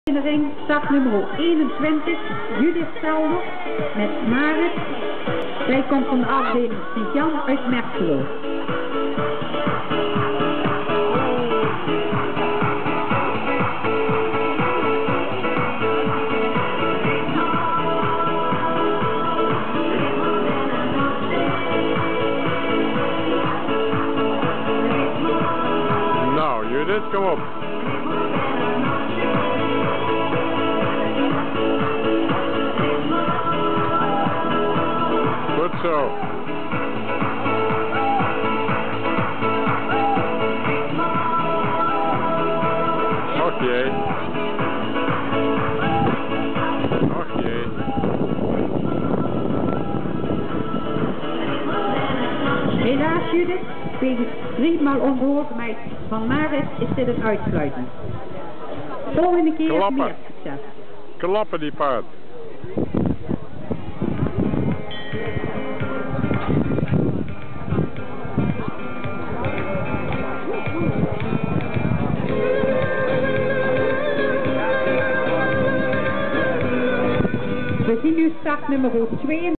In de ring start nummer 21, Judith Stelder met Marit. Zij komt van de afdeling Sint-Jan uit Merkelo. Nou, Judith, kom op. Goed zo. Och jee. Och jee. Helaas Judith, tegen 3 maal onbehoorzaamheid van Marit is dit een uitsluiting. Volgende keer Klappen. meer succes. Klappen die paard. We zien nu start nummer 2.